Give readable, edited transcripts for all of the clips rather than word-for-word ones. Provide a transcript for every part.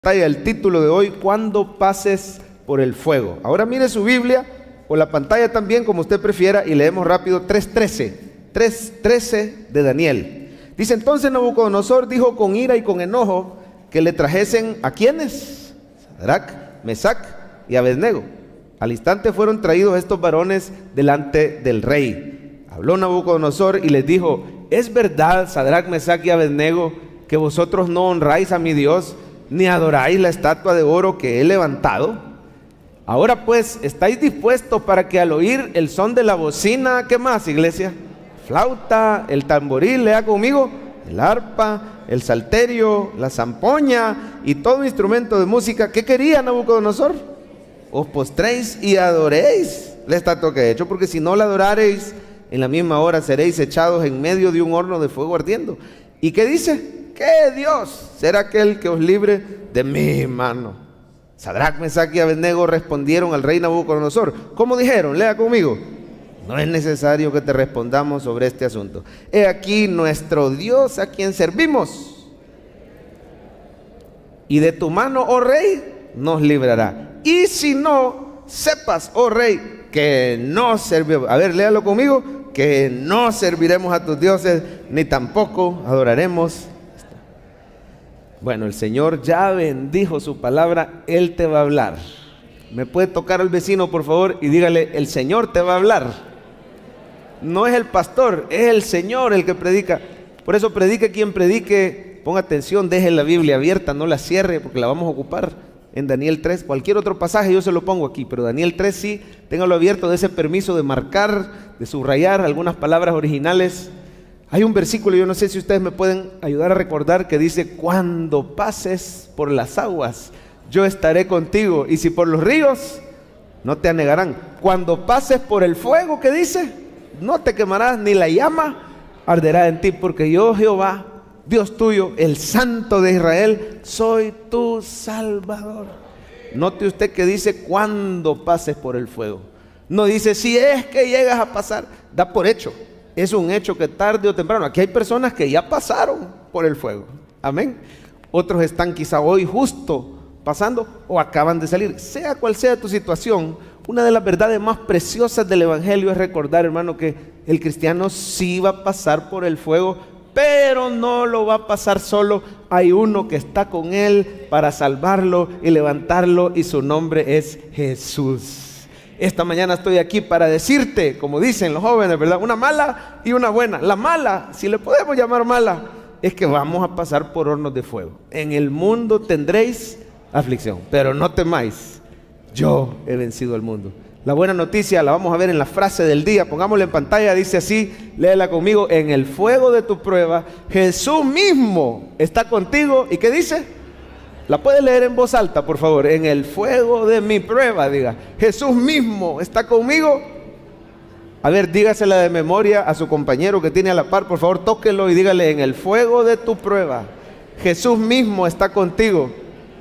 El título de hoy: cuando pases por el fuego. Ahora mire su Biblia o la pantalla también, como usted prefiera, y leemos rápido 3:13 de Daniel. Dice: entonces Nabucodonosor dijo con ira y con enojo que le trajesen ¿a quiénes? Sadrac, Mesac y Abednego. Al instante fueron traídos estos varones delante del rey. Habló Nabucodonosor y les dijo: ¿es verdad, Sadrac, Mesac y Abednego, que vosotros no honráis a mi Dios, ni adoráis la estatua de oro que he levantado? Ahora pues, ¿estáis dispuestos para que al oír el son de la bocina, qué más, iglesia? Flauta, el tamboril, lea conmigo, el arpa, el salterio, la zampoña y todo instrumento de música, ¿qué quería Nabucodonosor? Os postréis y adoréis la estatua que he hecho, porque si no la adorareis, en la misma hora seréis echados en medio de un horno de fuego ardiendo. ¿Y qué dice? ¿Qué Dios será aquel que os libre de mi mano? Sadrac, Mesac y Abednego respondieron al rey Nabucodonosor. ¿Cómo dijeron? Lea conmigo. No es necesario que te respondamos sobre este asunto. He aquí nuestro Dios a quien servimos, y de tu mano, oh rey, nos librará. Y si no, sepas, oh rey, que no serviremos. A ver, léalo conmigo. Que no serviremos a tus dioses, ni tampoco adoraremos. Bueno, el Señor ya bendijo su palabra. Él te va a hablar. ¿Me puede tocar al vecino, por favor? Y dígale: el Señor te va a hablar. No es el pastor, es el Señor el que predica. Por eso predique quien predique. Ponga atención, deje la Biblia abierta, no la cierre, porque la vamos a ocupar en Daniel 3. Cualquier otro pasaje yo se lo pongo aquí, pero Daniel 3 sí, téngalo abierto, de ese permiso de marcar, de subrayar algunas palabras originales. Hay un versículo, yo no sé si ustedes me pueden ayudar a recordar, que dice: cuando pases por las aguas, yo estaré contigo, y si por los ríos, no te anegarán. Cuando pases por el fuego, ¿qué dice? No te quemarás, ni la llama arderá en ti, porque yo, Jehová, Dios tuyo, el Santo de Israel, soy tu Salvador. Note usted que dice: cuando pases por el fuego. No dice: si es que llegas a pasar. Da por hecho. Es un hecho que tarde o temprano. Aquí hay personas que ya pasaron por el fuego. Amén. Otros están quizá hoy justo pasando o acaban de salir. Sea cual sea tu situación, una de las verdades más preciosas del Evangelio es recordar, hermano, que el cristiano sí va a pasar por el fuego, pero no lo va a pasar solo. Hay uno que está con él para salvarlo y levantarlo, y su nombre es Jesús. Esta mañana estoy aquí para decirte, como dicen los jóvenes, ¿verdad? Una mala y una buena. La mala, si le podemos llamar mala, es que vamos a pasar por hornos de fuego. En el mundo tendréis aflicción, pero no temáis, yo he vencido al mundo. La buena noticia la vamos a ver en la frase del día. Pongámosla en pantalla, dice así, léela conmigo: en el fuego de tu prueba, Jesús mismo está contigo. ¿Y qué dice? La puede leer en voz alta, por favor. En el fuego de mi prueba, diga: Jesús mismo está conmigo. A ver, dígasela de memoria a su compañero que tiene a la par, por favor, tóquelo y dígale: en el fuego de tu prueba, Jesús mismo está contigo,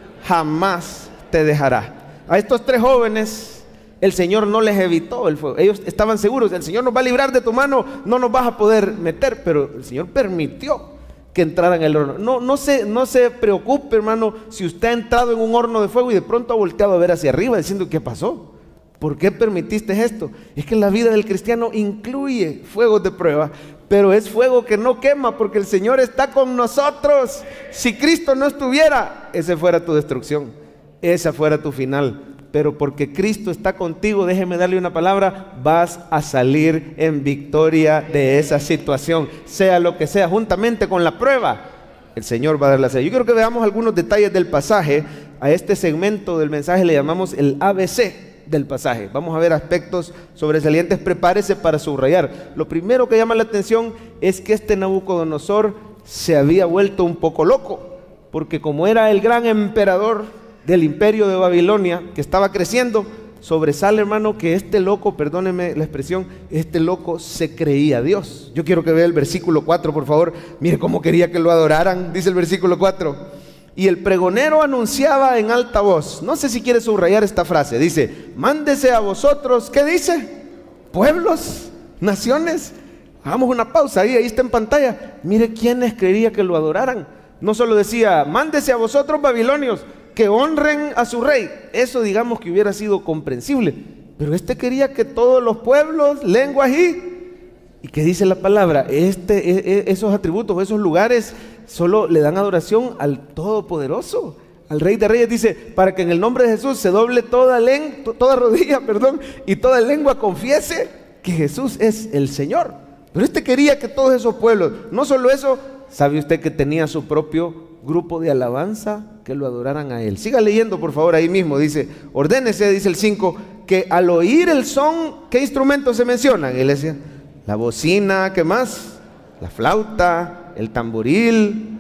jamás te dejará. A estos tres jóvenes, el Señor no les evitó el fuego. Ellos estaban seguros: el Señor nos va a librar de tu mano, no nos vas a poder meter. Pero el Señor permitió que entraran en el horno. No se preocupe, hermano, si usted ha entrado en un horno de fuego y de pronto ha volteado a ver hacia arriba diciendo: ¿qué pasó? ¿Por qué permitiste esto? Es que la vida del cristiano incluye fuegos de prueba, pero es fuego que no quema, porque el Señor está con nosotros. Si Cristo no estuviera, esa fuera tu destrucción, esa fuera tu final. Pero porque Cristo está contigo, déjeme darle una palabra: vas a salir en victoria de esa situación, sea lo que sea, juntamente con la prueba. El Señor va a dar la salida. Yo quiero que veamos algunos detalles del pasaje. A este segmento del mensaje le llamamos el ABC del pasaje. Vamos a ver aspectos sobresalientes. Prepárese para subrayar. Lo primero que llama la atención es que este Nabucodonosor se había vuelto un poco loco, porque como era el gran emperador del imperio de Babilonia que estaba creciendo, sobresale, hermano, que este loco, perdóneme la expresión, este loco se creía Dios. Yo quiero que vea el versículo 4, por favor. Mire cómo quería que lo adoraran. Dice el versículo 4: y el pregonero anunciaba en alta voz. No sé si quiere subrayar esta frase. Dice: mándese a vosotros, ¿qué dice? Pueblos, naciones. Hagamos una pausa, ahí está en pantalla. Mire quiénes quería que lo adoraran. No solo decía: mándese a vosotros babilonios. que honren a su rey. Eso digamos que hubiera sido comprensible, pero quería que todos los pueblos, lenguas y ¿qué dice la palabra? Esos atributos, esos lugares solo le dan adoración al Todopoderoso, al Rey de Reyes. Dice, para que en el nombre de Jesús se doble toda rodilla, y toda lengua confiese que Jesús es el Señor. Pero quería que todos esos pueblos, no solo eso, ¿sabe usted que tenía su propio grupo de alabanza que lo adoraran a Él? Siga leyendo por favor ahí mismo, dice, ordénese, dice el 5, que al oír el son, ¿qué instrumentos se mencionan, iglesia? La bocina, ¿qué más? La flauta, el tamboril,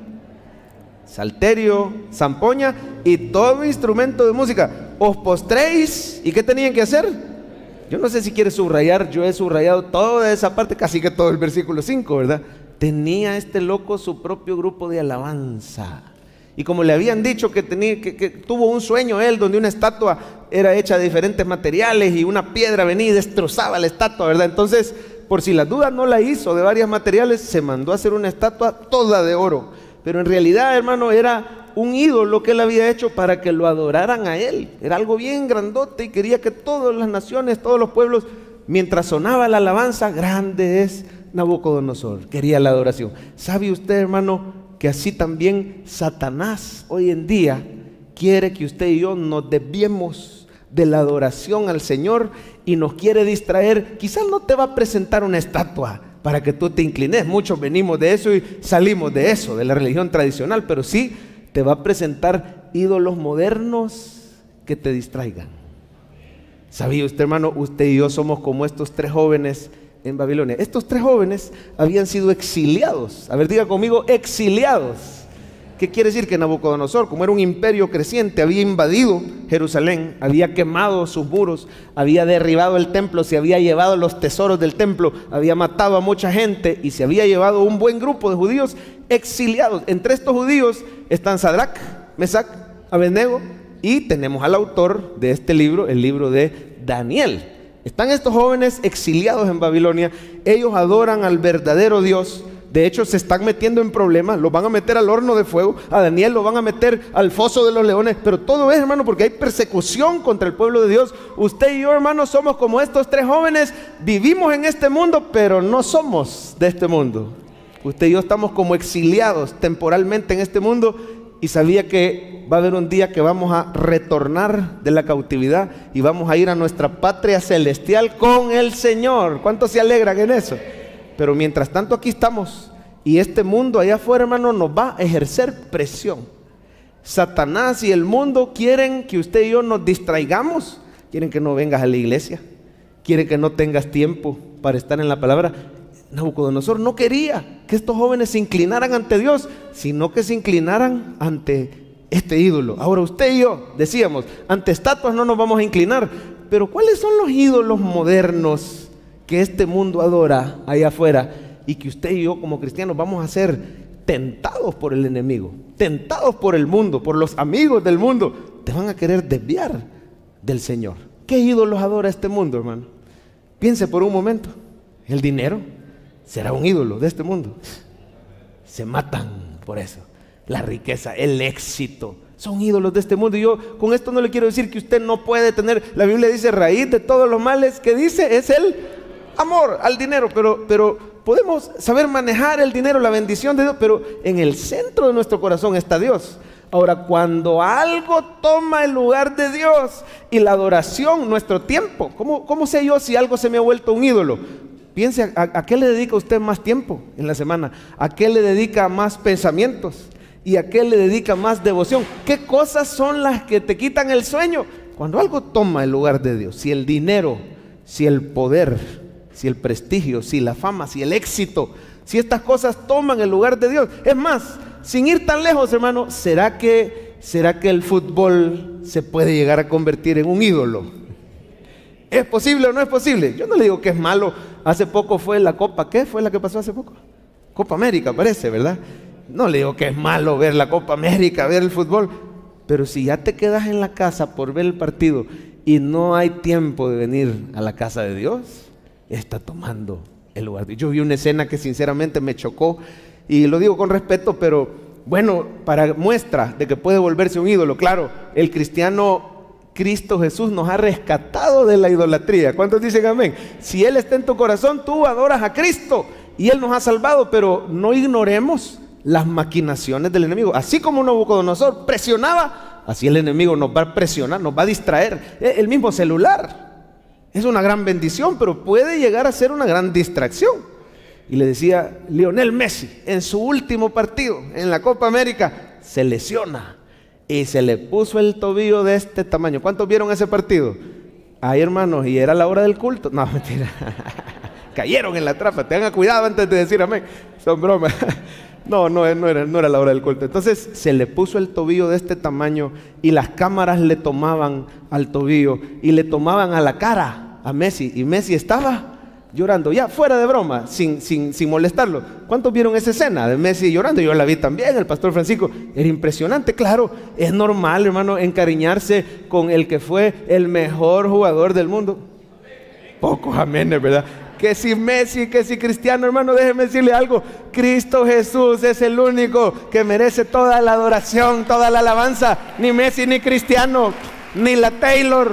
salterio, zampoña y todo instrumento de música. Os postréis, ¿y qué tenían que hacer? Yo no sé si quiere subrayar, yo he subrayado toda esa parte, casi que todo el versículo 5, ¿verdad? Tenía loco su propio grupo de alabanza. Y como le habían dicho que tuvo un sueño él, donde una estatua era hecha de diferentes materiales y una piedra venía y destrozaba la estatua, ¿verdad? Entonces, por si las dudas, no la hizo de varios materiales, se mandó a hacer una estatua toda de oro. Pero en realidad, hermano, era un ídolo que él había hecho para que lo adoraran a él. Era algo bien grandote y quería que todas las naciones, todos los pueblos, mientras sonaba la alabanza, grande es Nabucodonosor, quería la adoración. ¿Sabe usted, hermano, que así también Satanás hoy en día quiere que usted y yo nos desviemos de la adoración al Señor y nos quiere distraer? Quizás no te va a presentar una estatua para que tú te inclines, muchos venimos de eso y salimos de eso, de la religión tradicional, pero sí te va a presentar ídolos modernos que te distraigan. ¿Sabía usted, hermano? Usted y yo somos como estos 3 jóvenes en Babilonia. Estos 3 jóvenes habían sido exiliados. A ver, diga conmigo, exiliados. ¿Qué quiere decir? Que Nabucodonosor, como era un imperio creciente, había invadido Jerusalén, había quemado sus muros, había derribado el templo, se había llevado los tesoros del templo, había matado a mucha gente y se había llevado un buen grupo de judíos exiliados. Entre estos judíos están Sadrac, Mesac, Abednego y tenemos al autor de este libro, el libro de Daniel. Están estos jóvenes exiliados en Babilonia, ellos adoran al verdadero Dios. De hecho, se están metiendo en problemas, los van a meter al horno de fuego, a Daniel lo van a meter al foso de los leones, pero todo es, hermano, porque hay persecución contra el pueblo de Dios. Usted y yo, hermano, somos como estos 3 jóvenes, vivimos en este mundo, pero no somos de este mundo. Usted y yo estamos como exiliados temporalmente en este mundo y sabía que va a haber un día que vamos a retornar de la cautividad y vamos a ir a nuestra patria celestial con el Señor. ¿Cuántos se alegran en eso? Pero mientras tanto aquí estamos y este mundo allá afuera, hermano, nos va a ejercer presión. Satanás y el mundo quieren que usted y yo nos distraigamos, quieren que no vengas a la iglesia, quieren que no tengas tiempo para estar en la palabra. Nabucodonosor no quería que estos jóvenes se inclinaran ante Dios, sino que se inclinaran ante este ídolo. Ahora usted y yo decíamos, ante estatuas no nos vamos a inclinar, pero ¿cuáles son los ídolos modernos que este mundo adora allá afuera y que usted y yo como cristianos vamos a ser tentados por el enemigo, tentados por el mundo, por los amigos del mundo? Te van a querer desviar del Señor. ¿Qué ídolos adora este mundo, hermano? Piense por un momento. El dinero será un ídolo de este mundo. Se matan por eso. La riqueza, el éxito, son ídolos de este mundo. Y yo con esto no le quiero decir que usted no puede tener, la Biblia dice, raíz de todos los males, que dice, es el amor al dinero, pero podemos saber manejar el dinero, la bendición de Dios, pero en el centro de nuestro corazón está Dios. Ahora, cuando algo toma el lugar de Dios y la adoración, nuestro tiempo, ¿cómo sé yo si algo se me ha vuelto un ídolo? Piense, ¿a qué le dedica usted más tiempo en la semana? ¿A qué le dedica más pensamientos? ¿Y a qué le dedica más devoción? ¿Qué cosas son las que te quitan el sueño? Cuando algo toma el lugar de Dios, si el dinero, si el poder, si el prestigio, si la fama, si el éxito, si estas cosas toman el lugar de Dios. Es más, sin ir tan lejos, hermano, ¿será que el fútbol se puede llegar a convertir en un ídolo? ¿Es posible o no es posible? Yo no le digo que es malo. Hace poco fue la Copa, ¿qué fue la que pasó hace poco? Copa América, parece, ¿verdad? No le digo que es malo ver la Copa América, ver el fútbol, pero si ya te quedas en la casa por ver el partido y no hay tiempo de venir a la casa de Dios, está tomando el lugar. Yo vi una escena que sinceramente me chocó, y lo digo con respeto, pero bueno, para muestra de que puede volverse un ídolo, claro, el cristiano, Cristo Jesús nos ha rescatado de la idolatría. ¿Cuántos dicen amén? Si Él está en tu corazón, tú adoras a Cristo y Él nos ha salvado, pero no ignoremos las maquinaciones del enemigo. Así como Nabucodonosor presionaba, así el enemigo nos va a presionar, nos va a distraer. El mismo celular es una gran bendición, pero puede llegar a ser una gran distracción. Y le decía, Lionel Messi, en su último partido en la Copa América, se lesiona y se le puso el tobillo de este tamaño. ¿Cuántos vieron ese partido? Ay, hermanos, y era la hora del culto. No, mentira. Cayeron en la trampa. Tengan cuidado antes de decir amén. Son bromas. No era la hora del culto. Entonces se le puso el tobillo de este tamaño y las cámaras le tomaban al tobillo y le tomaban a la cara a Messi. Y Messi estaba llorando, ya fuera de broma, sin molestarlo. ¿Cuántos vieron esa escena de Messi llorando? Yo la vi también, el pastor Francisco. Era impresionante, claro. Es normal, hermano, encariñarse con el que fue el mejor jugador del mundo. Pocos amenes, ¿verdad? Que si Messi, que si Cristiano, hermano, déjeme decirle algo. Cristo Jesús es el único que merece toda la adoración, toda la alabanza. Ni Messi, ni Cristiano, ni la Taylor.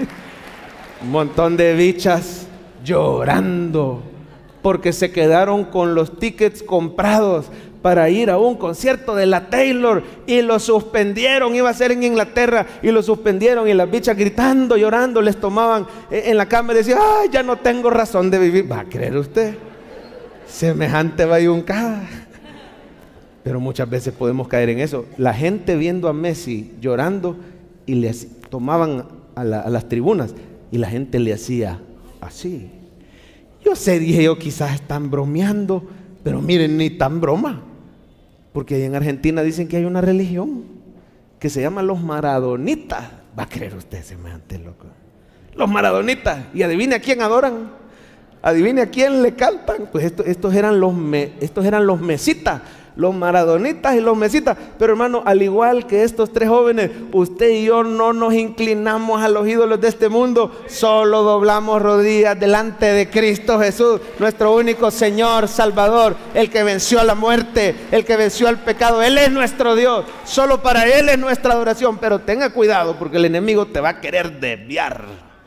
Un montón de bichas llorando porque se quedaron con los tickets comprados para ir a un concierto de la Taylor y lo suspendieron. Iba a ser en Inglaterra y lo suspendieron, y las bichas gritando, llorando, les tomaban en la cama y decían, ay, ya no tengo razón de vivir. ¿Va a creer usted? Semejante bayuncada. Pero muchas veces podemos caer en eso. La gente viendo a Messi llorando y le tomaban a las tribunas y la gente le hacía así. Yo sé, dije yo, quizás están bromeando, pero miren, ni tan broma, porque ahí en Argentina dicen que hay una religión que se llama los maradonitas. ¿Va a creer usted, semejante loco? Los maradonitas. Y adivine a quién adoran, adivine a quién le cantan. Pues estos eran los mesitas, los maradonitas y los mesitas. Pero hermano, al igual que estos tres jóvenes, usted y yo no nos inclinamos a los ídolos de este mundo, solo doblamos rodillas delante de Cristo Jesús, nuestro único Señor, Salvador, el que venció a la muerte, el que venció al pecado. Él es nuestro Dios, solo para Él es nuestra adoración. Pero tenga cuidado, porque el enemigo te va a querer desviar.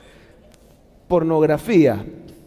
Pornografía,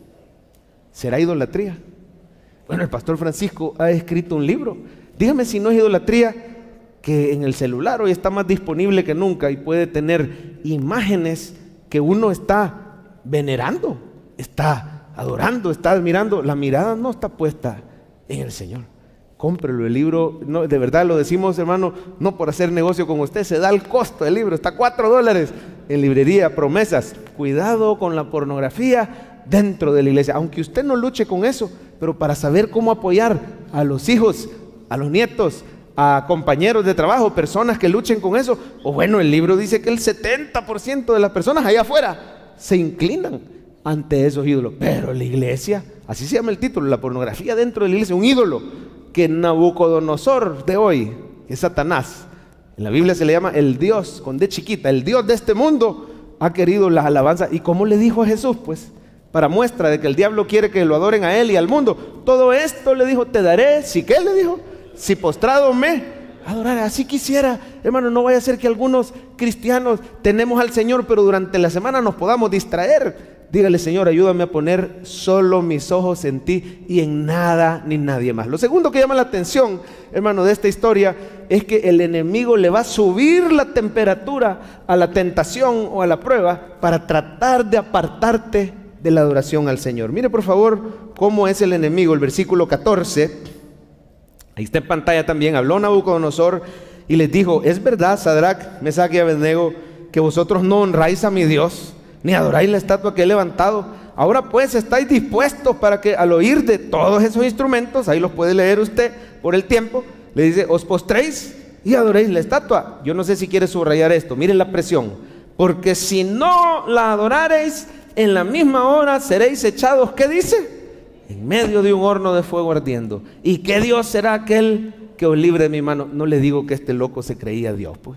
¿será idolatría? Bueno, el pastor Francisco ha escrito un libro. Dígame si no es idolatría, que en el celular hoy está más disponible que nunca y puede tener imágenes que uno está venerando, está adorando, está admirando. La mirada no está puesta en el Señor. Cómprelo, el libro, no, de verdad lo decimos, hermano, no por hacer negocio con usted, se da el costo del libro, está $4 en librería Promesas. Cuidado con la pornografía dentro de la iglesia, aunque usted no luche con eso, pero para saber cómo apoyar a los hijos, a los nietos, a compañeros de trabajo, personas que luchen con eso. O bueno, el libro dice que el 70% de las personas allá afuera se inclinan ante esos ídolos. Pero la iglesia, así se llama el título, la pornografía dentro de la iglesia, un ídolo que Nabucodonosor de hoy, que es Satanás, en la Biblia se le llama el Dios, con D chiquita, el Dios de este mundo, ha querido las alabanzas. ¿Y cómo le dijo a Jesús? Pues para muestra de que el diablo quiere que lo adoren a él y al mundo. Todo esto le dijo, te daré, si qué le dijo, si postrado me adorar. Así quisiera, hermano, no vaya a ser que algunos cristianos tenemos al Señor, pero durante la semana nos podamos distraer. Dígale, Señor, ayúdame a poner solo mis ojos en ti y en nada ni nadie más. Lo segundo que llama la atención, hermano, de esta historia es que el enemigo le va a subir la temperatura a la tentación o a la prueba para tratar de apartarte de la adoración al Señor. Mire por favor cómo es el enemigo. El versículo 14, ahí está en pantalla también. Habló Nabucodonosor y les dijo, es verdad, Sadrach, Mesach y Abednego, que vosotros no honráis a mi Dios, ni adoráis la estatua que he levantado. Ahora pues estáis dispuestos para que al oír de todos esos instrumentos, ahí los puede leer usted por el tiempo, le dice, os postréis y adoréis la estatua. Yo no sé si quiere subrayar esto, miren la presión, porque si no la adorareis, en la misma hora seréis echados, ¿qué dice? En medio de un horno de fuego ardiendo. ¿Y qué Dios será aquel que os libre de mi mano? No le digo que este loco se creía Dios, pues.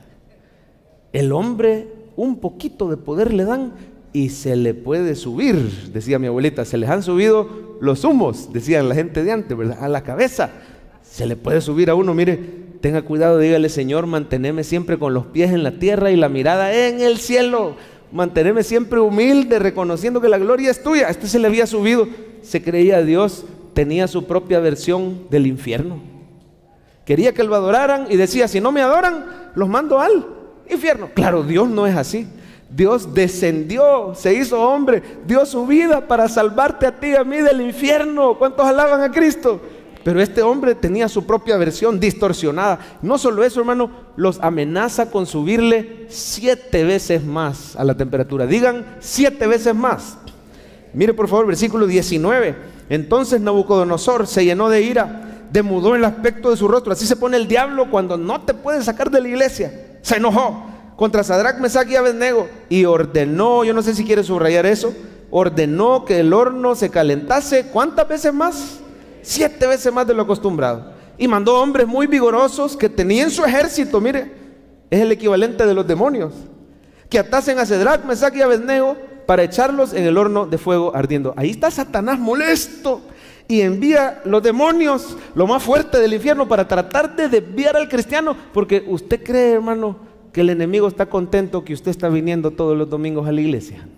El hombre un poquito de poder le dan y se le puede subir, decía mi abuelita, se les han subido los humos, decían la gente de antes, ¿verdad? A la cabeza. Se le puede subir a uno, mire, tenga cuidado, dígale: Señor, manténme siempre con los pies en la tierra y la mirada en el cielo. Manténme siempre humilde, reconociendo que la gloria es tuya. Este se le había subido, se creía Dios, tenía su propia versión del infierno. Quería que lo adoraran y decía: si no me adoran, los mando al infierno. Claro, Dios no es así. Dios descendió, se hizo hombre, dio su vida para salvarte a ti y a mí del infierno. ¿Cuántos alaban a Cristo? Pero este hombre tenía su propia versión distorsionada. No solo eso, hermano, los amenaza con subirle 7 veces más a la temperatura. Digan: 7 veces más. Mire por favor versículo 19. Entonces Nabucodonosor se llenó de ira, demudó el aspecto de su rostro. Así se pone el diablo cuando no te puede sacar de la iglesia. Se enojó contra Sadrac, Mesac y Abednego y ordenó, yo no sé si quiere subrayar eso, ordenó que el horno se calentase. ¿Cuántas veces más? 7 veces más de lo acostumbrado. Y mandó hombres muy vigorosos que tenían su ejército, mire, es el equivalente de los demonios, que atasen a Sadrac, Mesac y Abednego para echarlos en el horno de fuego ardiendo. Ahí está Satanás molesto y envía los demonios, lo más fuerte del infierno, para tratar de desviar al cristiano. Porque usted cree, hermano, que el enemigo está contento que usted está viniendo todos los domingos a la iglesia.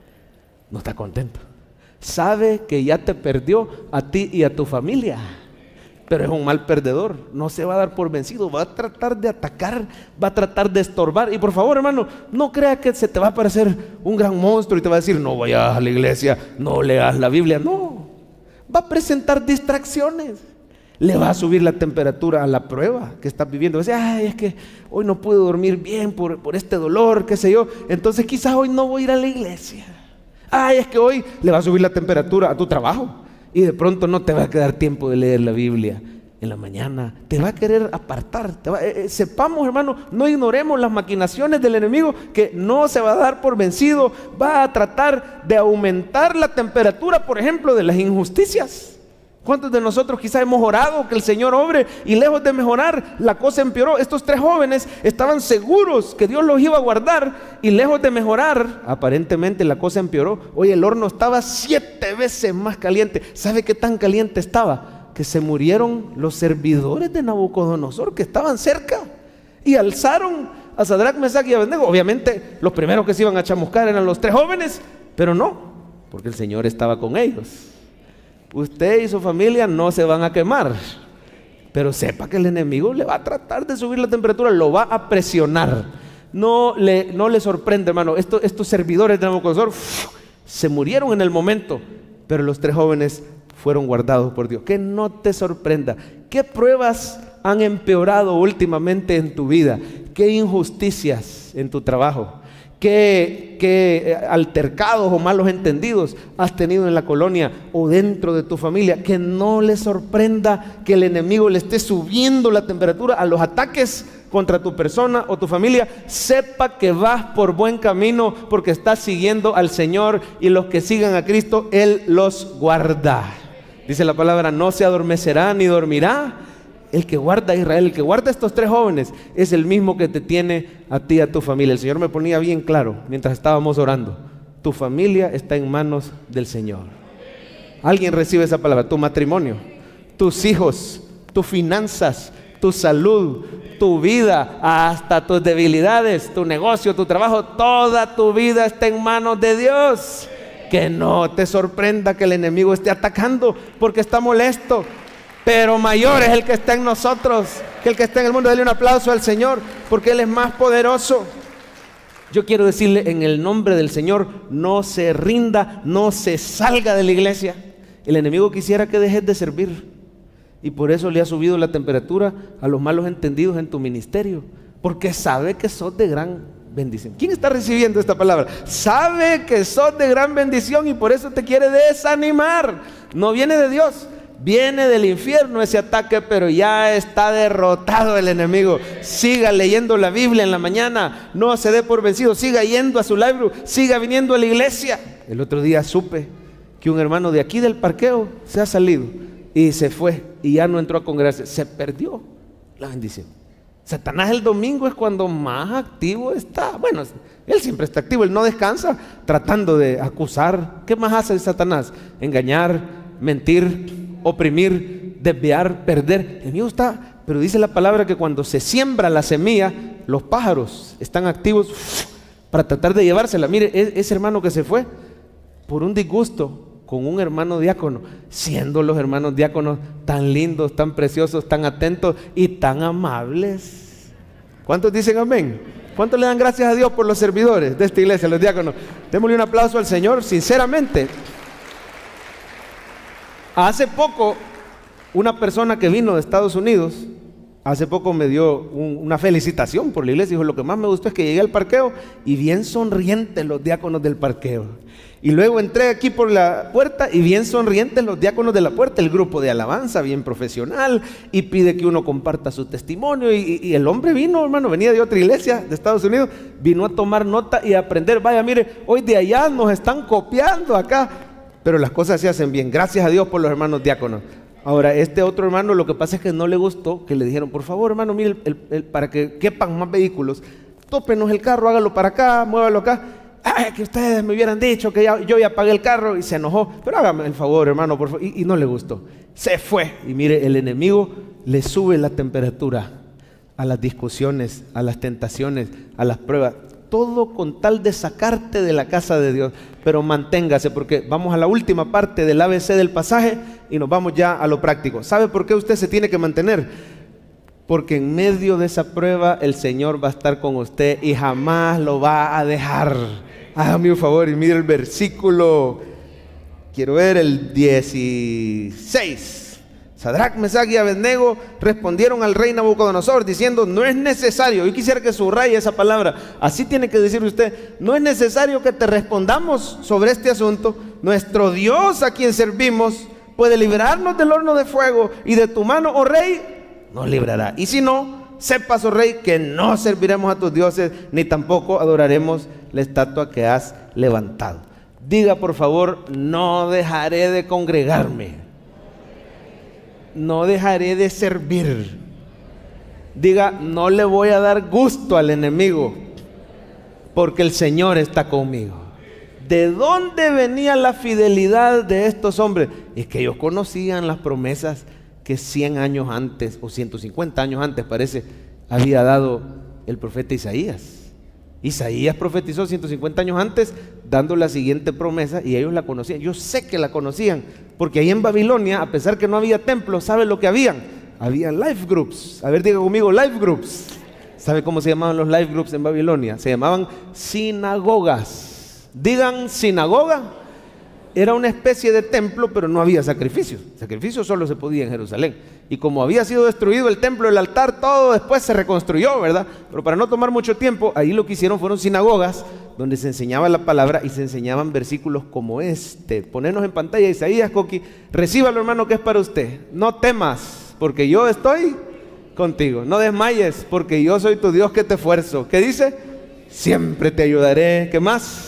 No está contento. Sabe que ya te perdió a ti y a tu familia, pero es un mal perdedor. No se va a dar por vencido, va a tratar de atacar, va a tratar de estorbar. Y por favor, hermano, no crea que se te va a aparecer un gran monstruo y te va a decir: no vayas a la iglesia, no leas la Biblia. No, va a presentar distracciones. Le va a subir la temperatura a la prueba que estás viviendo. Va a decir: ay, es que hoy no puedo dormir bien por este dolor, qué sé yo, entonces quizás hoy no voy a ir a la iglesia. Ay, es que hoy le va a subir la temperatura a tu trabajo y de pronto no te va a quedar tiempo de leer la Biblia en la mañana. Te va a querer apartar. Sepamos, hermano, no ignoremos las maquinaciones del enemigo, que no se va a dar por vencido. Va a tratar de aumentar la temperatura, por ejemplo, de las injusticias. ¿Cuántos de nosotros quizás hemos orado que el Señor obre y lejos de mejorar, la cosa empeoró? Estos 3 jóvenes estaban seguros que Dios los iba a guardar y lejos de mejorar, aparentemente la cosa empeoró. Hoy el horno estaba 7 veces más caliente. ¿Sabe qué tan caliente estaba? Que se murieron los servidores de Nabucodonosor que estaban cerca y alzaron a Sadrac, Mesac y Abednego. Obviamente los primeros que se iban a chamuscar eran los 3 jóvenes, pero no, porque el Señor estaba con ellos. Usted y su familia no se van a quemar, pero sepa que el enemigo le va a tratar de subir la temperatura, lo va a presionar. No le sorprende, hermano. Estos servidores de Nabucodonosor se murieron en el momento, pero los 3 jóvenes fueron guardados por Dios. Que no te sorprenda. ¿Qué pruebas han empeorado últimamente en tu vida? ¿Qué injusticias en tu trabajo? ¿Qué altercados o malos entendidos has tenido en la colonia o dentro de tu familia? Que no le sorprenda que el enemigo le esté subiendo la temperatura a los ataques contra tu persona o tu familia. Sepa que vas por buen camino porque estás siguiendo al Señor, y los que sigan a Cristo, Él los guarda. Dice la palabra: no se adormecerá ni dormirá el que guarda a Israel. El que guarda a estos 3 jóvenes es el mismo que te tiene a ti y a tu familia. El Señor me ponía bien claro mientras estábamos orando: tu familia está en manos del Señor. Alguien recibe esa palabra. Tu matrimonio, tus hijos, tus finanzas, tu salud, tu vida, hasta tus debilidades, tu negocio, tu trabajo, toda tu vida está en manos de Dios. Que no te sorprenda que el enemigo esté atacando porque está molesto, pero mayor es el que está en nosotros que el que está en el mundo. Dale un aplauso al Señor, porque Él es más poderoso. Yo quiero decirle en el nombre del Señor: no se rinda, no se salga de la iglesia. El enemigo quisiera que dejes de servir, y por eso le ha subido la temperatura a los malos entendidos en tu ministerio, porque sabe que sos de gran bendición. ¿Quién está recibiendo esta palabra? Sabe que sos de gran bendición y por eso te quiere desanimar. No viene de Dios, viene del infierno ese ataque, pero ya está derrotado el enemigo. Siga leyendo la Biblia en la mañana, no se dé por vencido, siga yendo a su library, siga viniendo a la iglesia. El otro día supe que un hermano de aquí del parqueo se ha salido y se fue y ya no entró a congregarse. Se perdió la bendición. Satanás el domingo es cuando más activo está. Bueno, él siempre está activo, él no descansa tratando de acusar. ¿Qué más hace Satanás? Engañar, mentir, oprimir, desviar, perder. El enemigo está pero dice la palabra que cuando se siembra la semilla, los pájaros están activos para tratar de llevársela. Mire, ese hermano que se fue por un disgusto con un hermano diácono, siendo los hermanos diáconos tan lindos, tan preciosos, tan atentos y tan amables. ¿Cuántos dicen amén? ¿Cuántos le dan gracias a Dios por los servidores de esta iglesia, los diáconos? Démosle un aplauso al Señor, sinceramente. Hace poco, una persona que vino de Estados Unidos, hace poco me dio una felicitación por la iglesia. Dijo, lo que más me gustó es que llegué al parqueo y bien sonrientes los diáconos del parqueo. Y luego entré aquí por la puerta y bien sonrientes los diáconos de la puerta, el grupo de alabanza bien profesional, y pide que uno comparta su testimonio. Y el hombre vino, hermano, venía de otra iglesia de Estados Unidos, vino a tomar nota y a aprender. Vaya, mire, hoy de allá nos están copiando acá, pero las cosas se hacen bien. Gracias a Dios por los hermanos diáconos. Ahora, este otro hermano, lo que pasa es que no le gustó, que le dijeron, por favor, hermano, mire, para que quepan más vehículos, tópenos el carro, hágalo para acá, muévalo acá. Ay, que ustedes me hubieran dicho que yo ya pagué el carro, y se enojó. Pero hágame el favor, hermano, por favor. Y no le gustó. Se fue. Y mire, el enemigo le sube la temperatura a las discusiones, a las tentaciones, a las pruebas. Todo con tal de sacarte de la casa de Dios. Pero manténgase, porque vamos a la última parte del ABC del pasaje y nos vamos ya a lo práctico. ¿Sabe por qué usted se tiene que mantener? Porque en medio de esa prueba el Señor va a estar con usted y jamás lo va a dejar. Hágame un favor y mire el versículo, quiero ver el 16. Sadrac, Mesach y Abednego respondieron al rey Nabucodonosor diciendo, no es necesario, yo quisiera que subraye esa palabra, así tiene que decir usted, no es necesario que te respondamos sobre este asunto. Nuestro Dios, a quien servimos, puede librarnos del horno de fuego, y de tu mano, oh rey, nos librará. Y si no, sepas, oh rey, que no serviremos a tus dioses, ni tampoco adoraremos la estatua que has levantado. Diga por favor, no dejaré de congregarme, no dejaré de servir. Diga, no le voy a dar gusto al enemigo, porque el Señor está conmigo. ¿De dónde venía la fidelidad de estos hombres? Es que ellos conocían las promesas que 100 años antes, o 150 años antes parece, había dado el profeta Isaías. Isaías profetizó 150 años antes, dando la siguiente promesa, y ellos la conocían. Yo sé que la conocían, porque ahí en Babilonia, a pesar que no había templo, ¿sabe lo que habían? Habían life groups. A ver, diga conmigo, life groups. ¿Sabe cómo se llamaban los life groups en Babilonia? Se llamaban sinagogas. Digan, sinagoga. Era una especie de templo, pero no había sacrificios. Sacrificios solo se podía en Jerusalén. Y como había sido destruido el templo, el altar, todo después se reconstruyó, ¿verdad? Pero para no tomar mucho tiempo, ahí lo que hicieron fueron sinagogas, donde se enseñaba la palabra y se enseñaban versículos como este. Ponernos en pantalla, Isaías, Coqui, recíbalo, hermano, que es para usted. No temas, porque yo estoy contigo. No desmayes, porque yo soy tu Dios que te esfuerzo. ¿Qué dice? Siempre te ayudaré. ¿Qué más?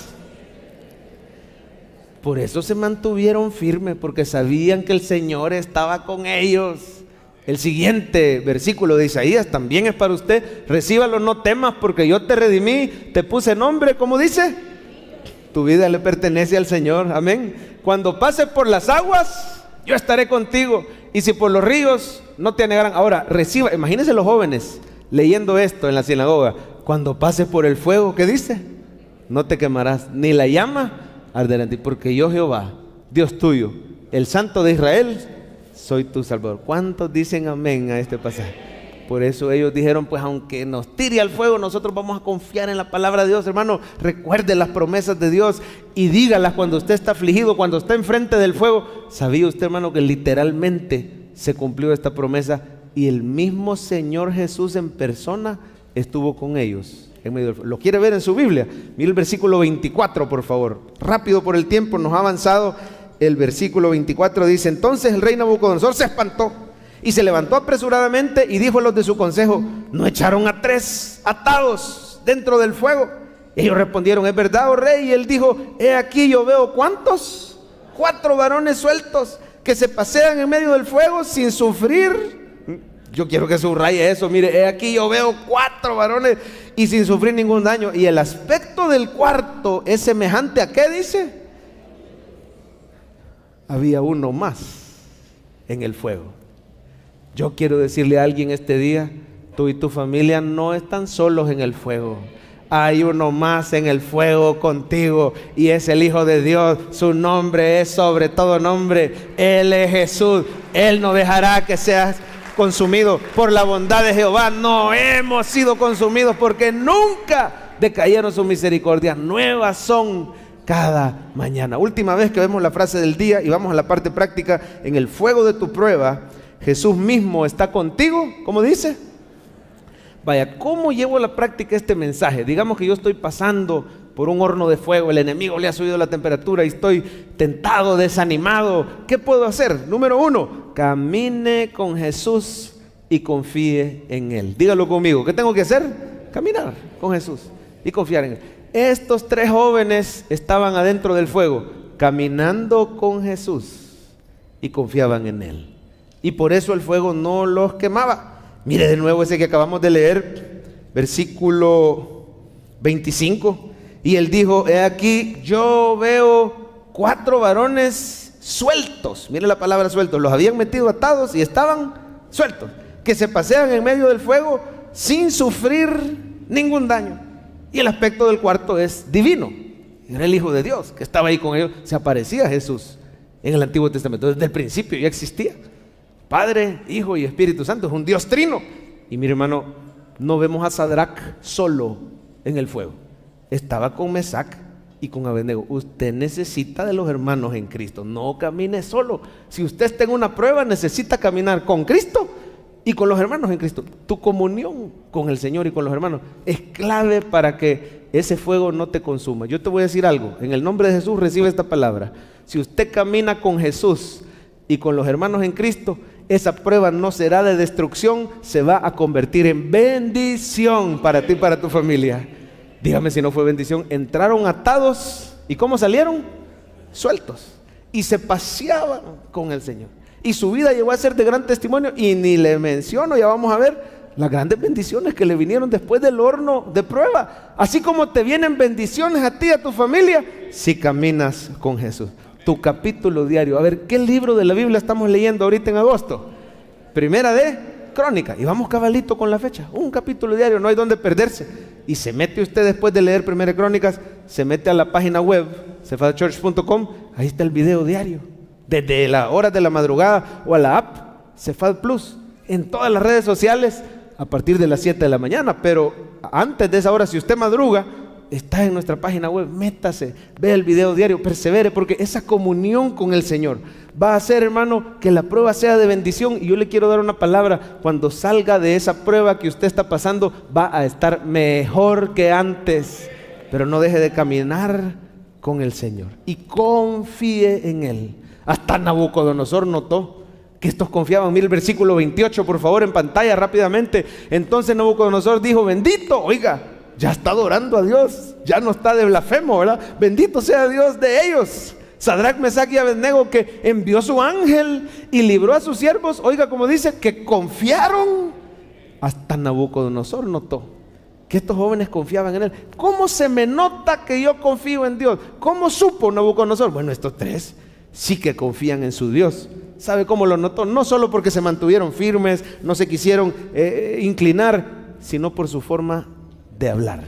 Por eso se mantuvieron firmes, porque sabían que el Señor estaba con ellos. El siguiente versículo de Isaías también es para usted. Recíbalo, no temas, porque yo te redimí, te puse nombre. ¿Cómo dice? Tu vida le pertenece al Señor. Amén. Cuando pases por las aguas, yo estaré contigo. Y si por los ríos, no te anegarán. Ahora, reciba, imagínense los jóvenes leyendo esto en la sinagoga. Cuando pases por el fuego, ¿qué dice? No te quemarás, ni la llama arderá en ti, porque yo, Jehová, Dios tuyo, el Santo de Israel, soy tu Salvador. ¿Cuántos dicen amén a este pasaje? Por eso ellos dijeron, pues aunque nos tire al fuego, nosotros vamos a confiar en la palabra de Dios. Hermano, recuerde las promesas de Dios y dígalas cuando usted está afligido, cuando está enfrente del fuego. ¿Sabía usted, hermano, que literalmente se cumplió esta promesa? Y el mismo Señor Jesús en persona estuvo con ellos en medio del fuego. ¿Lo quiere ver en su Biblia? Mire el versículo 24, por favor. Rápido por el tiempo, nos ha avanzado. El versículo 24 dice, entonces el rey Nabucodonosor se espantó y se levantó apresuradamente y dijo a los de su consejo, ¿no echaron a 3 atados dentro del fuego? Ellos respondieron, es verdad, oh rey. Y él dijo, he aquí yo veo, ¿cuántos? 4 varones sueltos que se pasean en medio del fuego sin sufrir. Yo quiero que subraye eso. Mire, he aquí yo veo 4 varones y sin sufrir ningún daño. Y el aspecto del cuarto es semejante a, ¿qué dice? Había uno más en el fuego. Yo quiero decirle a alguien este día, tú y tu familia no están solos en el fuego. Hay uno más en el fuego contigo y es el Hijo de Dios. Su nombre es sobre todo nombre. Él es Jesús. Él no dejará que seas consumido por la bondad de Jehová. No hemos sido consumidos porque nunca decayeron sus misericordias. Nuevas son cada mañana. Última vez que vemos la frase del día y vamos a la parte práctica. En el fuego de tu prueba, Jesús mismo está contigo. ¿Cómo dice? Vaya, ¿cómo llevo a la práctica este mensaje? Digamos que yo estoy pasando por un horno de fuego, el enemigo le ha subido la temperatura y estoy tentado, desanimado. ¿Qué puedo hacer? Número 1, camine con Jesús y confíe en Él. Dígalo conmigo, ¿qué tengo que hacer? Caminar con Jesús y confiar en Él. Estos 3 jóvenes estaban adentro del fuego, caminando con Jesús y confiaban en Él. Y por eso el fuego no los quemaba. Mire de nuevo ese que acabamos de leer, versículo 25. Y él dijo, he aquí, yo veo 4 varones sueltos. Mire la palabra sueltos. Los habían metido atados y estaban sueltos, que se pasean en medio del fuego sin sufrir ningún daño. Y el aspecto del cuarto es divino. Era el Hijo de Dios que estaba ahí con ellos. Se aparecía a Jesús en el Antiguo Testamento. Desde el principio ya existía. Padre, Hijo y Espíritu Santo, es un Dios trino. Y mi hermano, no vemos a Sadrach solo en el fuego. Estaba con Mesac y con Abednego. Usted necesita de los hermanos en Cristo. No camine solo. Si usted está en una prueba, necesita caminar con Cristo y con los hermanos en Cristo. Tu comunión con el Señor y con los hermanos es clave para que ese fuego no te consuma. Yo te voy a decir algo. En el nombre de Jesús recibe esta palabra. Si usted camina con Jesús y con los hermanos en Cristo, esa prueba no será de destrucción, se va a convertir en bendición para ti y para tu familia. Dígame si no fue bendición. Entraron atados y ¿cómo salieron? Sueltos. Y se paseaban con el Señor. Y su vida llegó a ser de gran testimonio. Y ni le menciono, ya vamos a ver las grandes bendiciones que le vinieron después del horno de prueba. Así como te vienen bendiciones a ti y a tu familia, si caminas con Jesús. Tu capítulo diario. A ver, ¿qué libro de la Biblia estamos leyendo ahorita en agosto? Primera de Crónica. Y vamos cabalito con la fecha. Un capítulo diario, no hay donde perderse. Y se mete usted después de leer Primera de Crónicas, se mete a la página web, cefadchurch.com, ahí está el video diario. Desde las horas de la madrugada o a la app, Cefad Plus, en todas las redes sociales, a partir de las 7 de la mañana. Pero antes de esa hora, si usted madruga, está en nuestra página web, métase, ve el video diario, persevere, porque esa comunión con el Señor va a hacer, hermano, que la prueba sea de bendición. Y yo le quiero dar una palabra: cuando salga de esa prueba que usted está pasando, va a estar mejor que antes. Pero no deje de caminar con el Señor y confíe en Él. Hasta Nabucodonosor notó que estos confiaban. Mire el versículo 28, por favor, en pantalla rápidamente. Entonces Nabucodonosor dijo: bendito, oiga, ya está adorando a Dios, ya no está de blasfemo, ¿verdad? Bendito sea Dios de ellos, Sadrach, Mesach y Abednego, que envió su ángel y libró a sus siervos. Oiga, como dice, que confiaron. Hasta Nabucodonosor notó que estos jóvenes confiaban en Él. ¿Cómo se me nota que yo confío en Dios? ¿Cómo supo Nabucodonosor? Bueno, estos 3 sí que confían en su Dios. ¿Sabe cómo lo notó? No solo porque se mantuvieron firmes, no se quisieron inclinar, sino por su forma de hablar.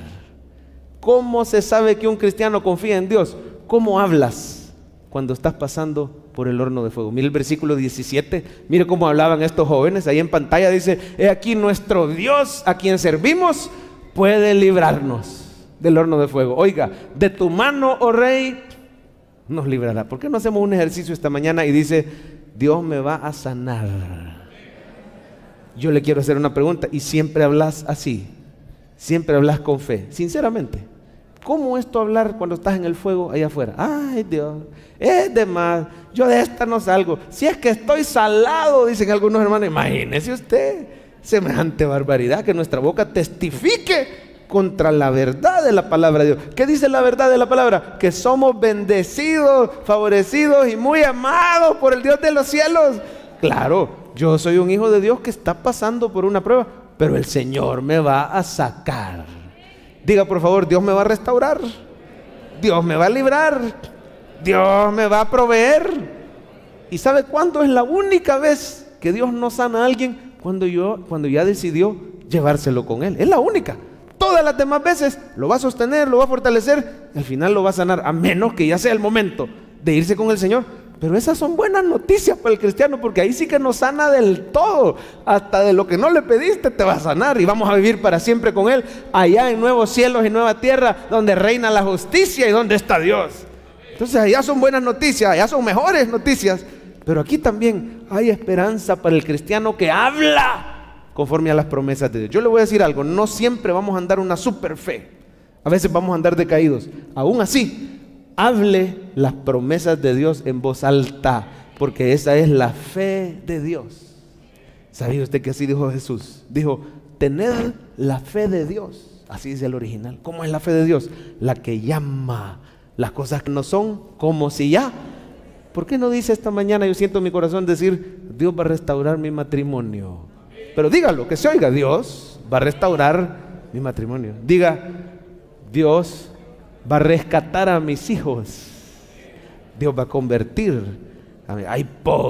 ¿Cómo se sabe que un cristiano confía en Dios? ¿Cómo hablas cuando estás pasando por el horno de fuego? Mire el versículo 17, mire cómo hablaban estos jóvenes. Ahí en pantalla dice: he aquí nuestro Dios, a quien servimos, puede librarnos del horno de fuego. Oiga, de tu mano, oh rey, nos librará. ¿Por qué no hacemos un ejercicio esta mañana y dice: Dios me va a sanar? Yo le quiero hacer una pregunta. ¿Y siempre hablas así? ¿Siempre hablas con fe? Sinceramente, ¿cómo es tu hablar cuando estás en el fuego allá afuera? Ay, Dios, es de más, yo de esta no salgo. Si es que estoy salado, dicen algunos hermanos. Imagínese usted semejante barbaridad, que nuestra boca testifique contra la verdad de la palabra de Dios. ¿Qué dice la verdad de la palabra? Que somos bendecidos, favorecidos y muy amados por el Dios de los cielos. Claro, yo soy un hijo de Dios que está pasando por una prueba, pero el Señor me va a sacar. Diga por favor: Dios me va a restaurar, Dios me va a librar, Dios me va a proveer. ¿Y sabe cuándo es la única vez que Dios no sana a alguien cuando ya decidió llevárselo con Él. Es la única. Todas las demás veces lo va a sostener, lo va a fortalecer, y al final lo va a sanar, a menos que ya sea el momento de irse con el Señor. Pero esas son buenas noticias para el cristiano, porque ahí sí que nos sana del todo. Hasta de lo que no le pediste te va a sanar, y vamos a vivir para siempre con Él, allá en nuevos cielos y nueva tierra, donde reina la justicia y donde está Dios. Entonces allá son buenas noticias, allá son mejores noticias. Pero aquí también hay esperanza para el cristiano que habla conforme a las promesas de Dios. Yo le voy a decir algo: no siempre vamos a andar una super fe, a veces vamos a andar decaídos. Aún así, hable las promesas de Dios en voz alta, porque esa es la fe de Dios. ¿Sabía usted que así dijo Jesús? Dijo: tened la fe de Dios. Así dice el original. ¿Cómo es la fe de Dios? La que llama las cosas que no son como si ya. ¿Por qué no dice esta mañana, yo siento en mi corazón decir: Dios va a restaurar mi matrimonio? Pero dígalo, que se oiga: Dios va a restaurar mi matrimonio. Diga: Dios va a rescatar a mis hijos. Dios va a convertir. Hay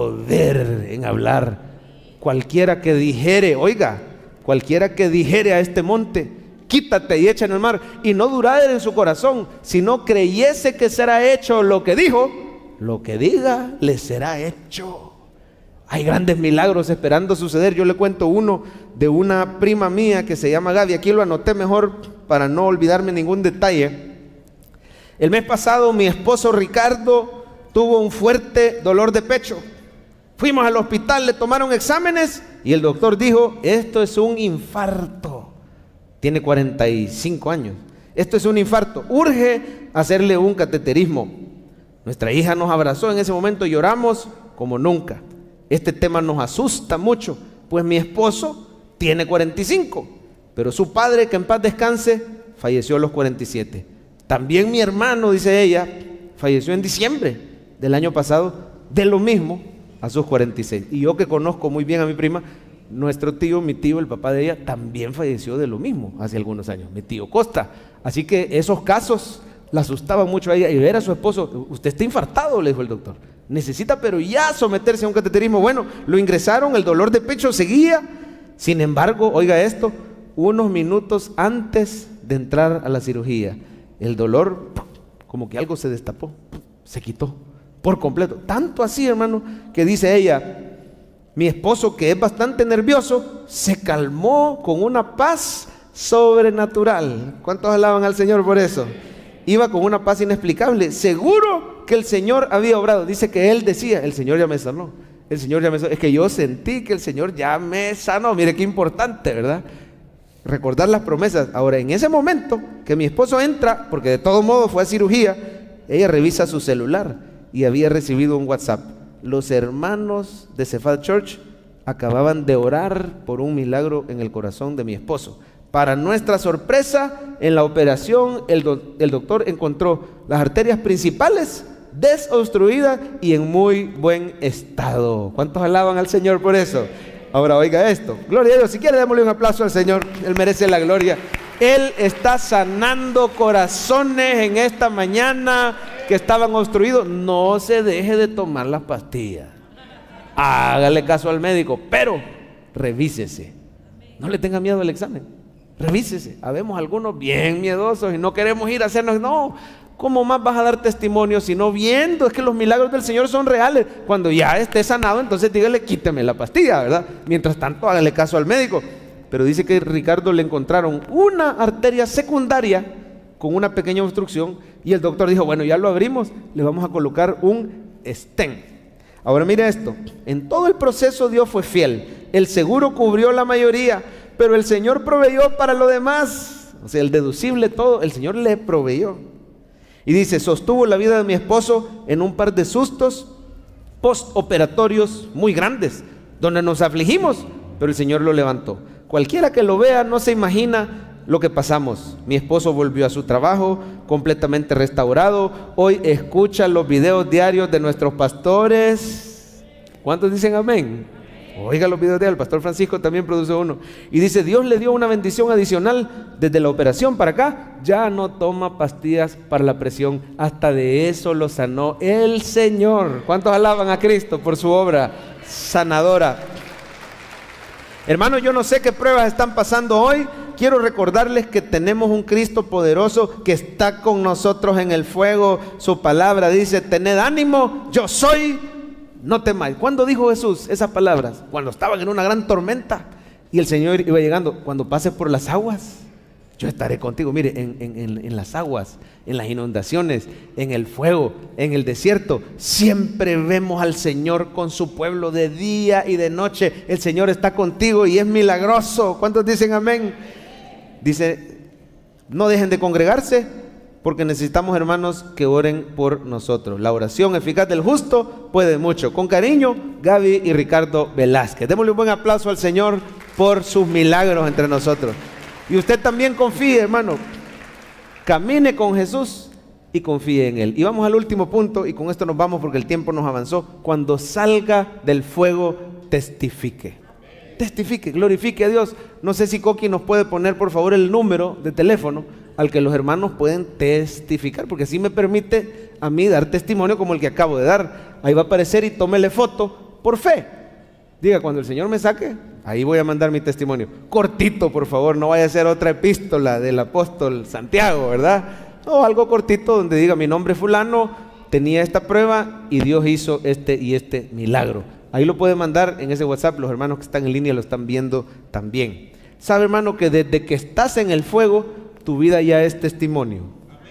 poder en hablar. Cualquiera que dijere, oiga, cualquiera que dijere a este monte: quítate y echa en el mar, y no durare en su corazón, sino creyese que será hecho lo que dijo, lo que diga le será hecho. Hay grandes milagros esperando suceder. Yo le cuento uno de una prima mía que se llama Gaby. Aquí lo anoté mejor para no olvidarme ningún detalle. El mes pasado mi esposo Ricardo tuvo un fuerte dolor de pecho. Fuimos al hospital, le tomaron exámenes y el doctor dijo: esto es un infarto. Tiene 45 años. Esto es un infarto. Urge hacerle un cateterismo. Nuestra hija nos abrazó en ese momento, lloramos como nunca. Este tema nos asusta mucho, pues mi esposo tiene 45, pero su padre, que en paz descanse, falleció a los 47. También mi hermano, dice ella, falleció en diciembre del año pasado, de lo mismo, a sus 46. Y yo, que conozco muy bien a mi prima, nuestro tío, mi tío, el papá de ella, también falleció de lo mismo hace algunos años, mi tío Costa. Así que esos casos la asustaban mucho a ella, y ver a su esposo: usted está infartado, le dijo el doctor, necesita pero ya someterse a un cateterismo. Bueno, lo ingresaron, el dolor de pecho seguía. Sin embargo, oiga esto, unos minutos antes de entrar a la cirugía, el dolor, como que algo se destapó, se quitó por completo. Tanto así, hermano, que dice ella: mi esposo, que es bastante nervioso, se calmó con una paz sobrenatural. ¿Cuántos alaban al Señor por eso? Iba con una paz inexplicable, seguro que el Señor había obrado. Dice que él decía: el Señor ya me sanó, el Señor ya me sanó. Es que yo sentí que el Señor ya me sanó. Mire qué importante, ¿verdad? Recordar las promesas. Ahora, en ese momento que mi esposo entra, porque de todo modo fue a cirugía, ella revisa su celular y había recibido un WhatsApp: los hermanos de Cephal Church acababan de orar por un milagro en el corazón de mi esposo. Para nuestra sorpresa, en la operación el doctor encontró las arterias principales desobstruidas y en muy buen estado. ¿Cuántos alaban al Señor por eso? Ahora oiga esto, gloria a Dios. Si quiere, démosle un aplauso al Señor, Él merece la gloria. Él está sanando corazones en esta mañana que estaban obstruidos. No se deje de tomar las pastillas, hágale caso al médico, pero revísese. No le tenga miedo al examen, revísese. Habemos algunos bien miedosos y no queremos ir a hacernos. No, ¿cómo más vas a dar testimonio si no viendo? Es que los milagros del Señor son reales. Cuando ya esté sanado, entonces dígale: quíteme la pastilla, ¿verdad? Mientras tanto, hágale caso al médico. Pero dice que a Ricardo le encontraron una arteria secundaria con una pequeña obstrucción, y el doctor dijo: bueno, ya lo abrimos, le vamos a colocar un stent. Ahora mire esto, en todo el proceso Dios fue fiel. El seguro cubrió la mayoría, pero el Señor proveyó para lo demás. O sea, el deducible, todo, el Señor le proveyó. Y dice: sostuvo la vida de mi esposo en un par de sustos postoperatorios muy grandes, donde nos afligimos, pero el Señor lo levantó. Cualquiera que lo vea no se imagina lo que pasamos. Mi esposo volvió a su trabajo completamente restaurado. Hoy escucha los videos diarios de nuestros pastores. ¿Cuántos dicen amén? Oiga los videos diarios. El pastor Francisco también produce uno. Y dice: Dios le dio una bendición adicional. Desde la operación para acá ya no toma pastillas para la presión. Hasta de eso lo sanó el Señor. ¿Cuántos alaban a Cristo por su obra sanadora? Hermano, yo no sé qué pruebas están pasando hoy. Quiero recordarles que tenemos un Cristo poderoso que está con nosotros en el fuego. Su palabra dice: tened ánimo, yo soy, no temáis. ¿Cuándo dijo Jesús esas palabras? Cuando estaban en una gran tormenta y el Señor iba llegando. Cuando pases por las aguas, yo estaré contigo. Mire, en las aguas, en las inundaciones, en el fuego, en el desierto, siempre vemos al Señor con su pueblo de día y de noche. El Señor está contigo y es milagroso. ¿Cuántos dicen amén? Dice: no dejen de congregarse, porque necesitamos, hermanos, que oren por nosotros. La oración eficaz del justo puede mucho. Con cariño, Gaby y Ricardo Velázquez. Démosle un buen aplauso al Señor por sus milagros entre nosotros. Y usted también confíe, hermano. Camine con Jesús y confíe en Él. Y vamos al último punto, y con esto nos vamos porque el tiempo nos avanzó. Cuando salga del fuego, testifique. Testifique, glorifique a Dios. No sé si Coqui nos puede poner, por favor, el número de teléfono al que los hermanos pueden testificar, porque así me permite a mí dar testimonio como el que acabo de dar. Ahí va a aparecer y tómele foto por fe. Diga: cuando el Señor me saque, ahí voy a mandar mi testimonio. Cortito, por favor, no vaya a ser otra epístola del apóstol Santiago, ¿verdad? No, algo cortito donde diga: mi nombre es fulano, tenía esta prueba y Dios hizo este y este milagro. Ahí lo puede mandar en ese WhatsApp. Los hermanos que están en línea lo están viendo también. Sabe, hermano, que desde que estás en el fuego, tu vida ya es testimonio.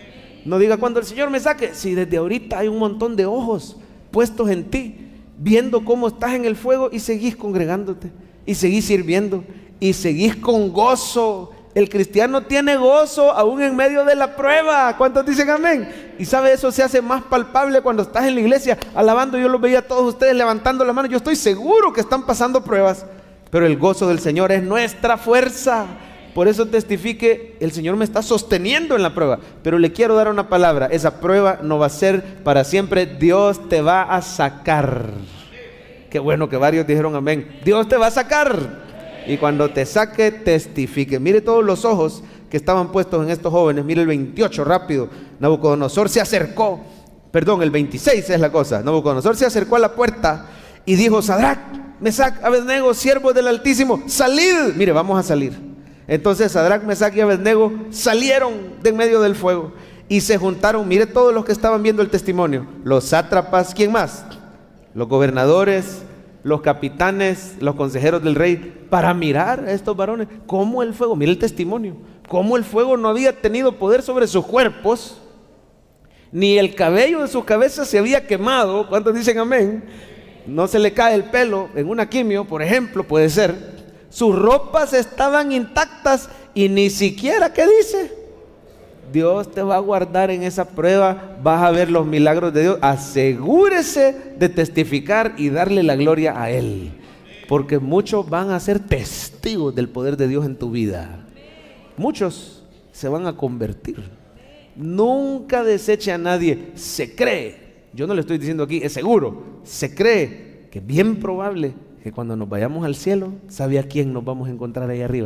No diga: cuando el Señor me saque. Si desde ahorita hay un montón de ojos puestos en ti, viendo cómo estás en el fuego, y seguís congregándote, y seguís sirviendo, y seguís con gozo. El cristiano tiene gozo aún en medio de la prueba. ¿Cuántos dicen amén? Y sabe, eso se hace más palpable cuando estás en la iglesia alabando. Yo los veía a todos ustedes levantando la mano. Yo estoy seguro que están pasando pruebas, pero el gozo del Señor es nuestra fuerza. Por eso testifique: el Señor me está sosteniendo en la prueba. Pero le quiero dar una palabra: esa prueba no va a ser para siempre. Dios te va a sacar. Qué bueno que varios dijeron amén. Dios te va a sacar. Y cuando te saque, testifique. Mire todos los ojos que estaban puestos en estos jóvenes. Mire el 28 rápido. Nabucodonosor se acercó. Perdón, el 26 es la cosa. Nabucodonosor se acercó a la puerta y dijo: Sadrac, Mesac, Abednego, siervos del Altísimo, salid. Mire, vamos a salir. Entonces Sadrac, Mesac y Abednego salieron de en medio del fuego y se juntaron. Mire todos los que estaban viendo el testimonio: los sátrapas, ¿quién más? Los gobernadores, los capitanes, los consejeros del rey, para mirar a estos varones cómo el fuego, mire el testimonio, cómo el fuego no había tenido poder sobre sus cuerpos, ni el cabello de sus cabezas se había quemado. ¿Cuántos dicen amén? No se le cae el pelo en una quimio, por ejemplo, puede ser. Sus ropas estaban intactas y ni siquiera, ¿qué dice? Dios te va a guardar en esa prueba, vas a ver los milagros de Dios. Asegúrese de testificar y darle la gloria a Él, porque muchos van a ser testigos del poder de Dios en tu vida. Muchos se van a convertir. Nunca deseche a nadie. Se cree, yo no le estoy diciendo aquí, es seguro, se cree que es bien probable que cuando nos vayamos al cielo, ¿sabe a quién nos vamos a encontrar ahí arriba?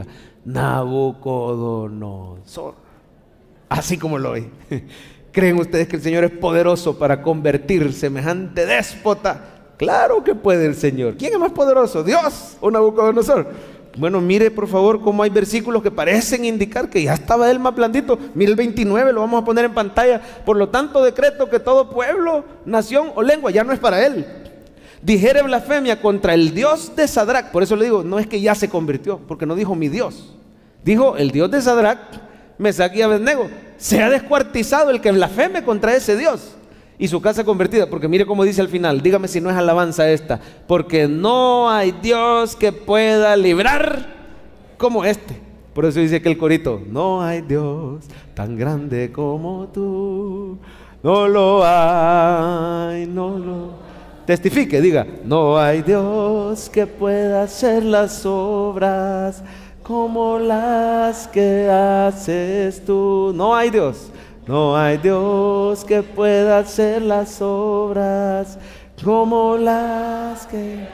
Nabucodonosor. Así como lo oí. ¿Creen ustedes que el Señor es poderoso para convertir semejante déspota? Claro que puede el Señor. ¿Quién es más poderoso, Dios o Nabucodonosor? Bueno, mire por favor cómo hay versículos que parecen indicar que ya estaba él más blandito. Mire el 29, lo vamos a poner en pantalla. Por lo tanto, decreto que todo pueblo, nación o lengua, ya no es para él, dijere blasfemia contra el Dios de Sadrac. Por eso le digo, no es que ya se convirtió, porque no dijo mi Dios. Dijo el Dios de Sadrac, Mesac y Abednego. Sea descuartizado el que blasfeme contra ese Dios y su casa convertida. Porque mire cómo dice al final, dígame si no es alabanza esta: porque no hay Dios que pueda librar como este. Por eso dice que el corito: no hay Dios tan grande como tú. No lo hay, no lo... Testifique, diga: no hay Dios que pueda hacer las obras como las que haces tú. No hay Dios, no hay Dios que pueda hacer las obras como las que...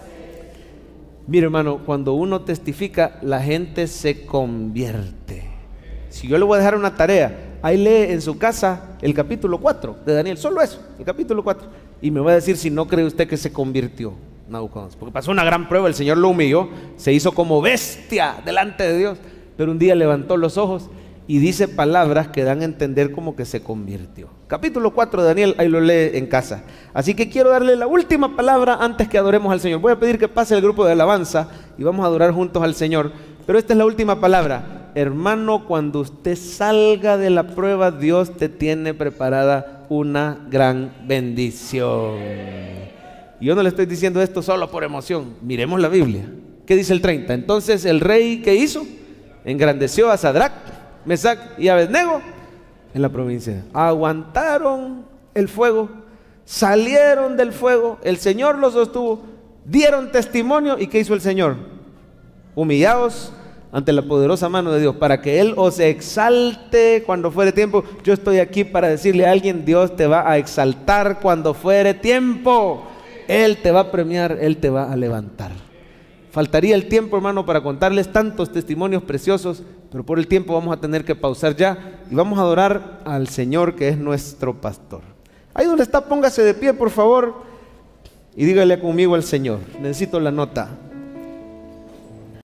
Mire, hermano, cuando uno testifica, la gente se convierte. Si yo le voy a dejar una tarea, ahí lee en su casa el capítulo 4 de Daniel, solo eso, el capítulo 4, y me va a decir si no cree usted que se convirtió. Nabucodonosor, porque pasó una gran prueba, el Señor lo humilló, se hizo como bestia delante de Dios, pero un día levantó los ojos y dice palabras que dan a entender como que se convirtió. Capítulo 4 de Daniel, ahí lo lee en casa. Así que quiero darle la última palabra antes que adoremos al Señor. Voy a pedir que pase el grupo de alabanza y vamos a adorar juntos al Señor, pero esta es la última palabra. Hermano, cuando usted salga de la prueba, Dios te tiene preparada una gran bendición. Yo no le estoy diciendo esto solo por emoción. Miremos la Biblia. ¿Qué dice el 30? Entonces el rey, ¿qué hizo? Engrandeció a Sadrac, Mesac y Abednego en la provincia. Aguantaron el fuego, salieron del fuego, el Señor los sostuvo, dieron testimonio. ¿Y qué hizo el Señor? Humillaos ante la poderosa mano de Dios, para que Él os exalte cuando fuere tiempo. Yo estoy aquí para decirle a alguien: Dios te va a exaltar cuando fuere tiempo. Él te va a premiar, Él te va a levantar. Faltaría el tiempo, hermano, para contarles tantos testimonios preciosos, pero por el tiempo vamos a tener que pausar ya y vamos a adorar al Señor, que es nuestro pastor. Ahí donde está, póngase de pie, por favor, y dígale conmigo al Señor. Necesito la nota.